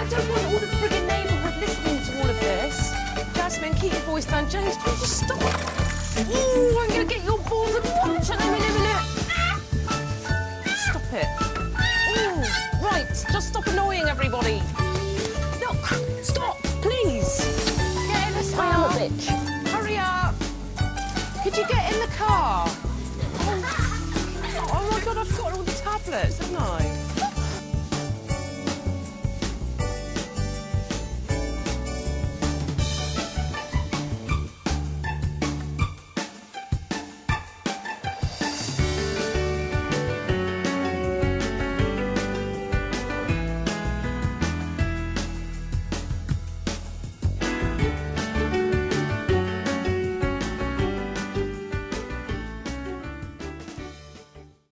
I don't want all the frigging neighbourhood listening to all of this. Jasmine, keep your voice down. James, can you just stop? Ooh, I'm going to get your balls and watch in a minute. Stop it. Ooh, right, just stop annoying everybody. No, stop, please. Get in the car. I am a bitch. Hurry up. Could you get in the car? Oh my God, I've forgotten all the tablets, haven't I?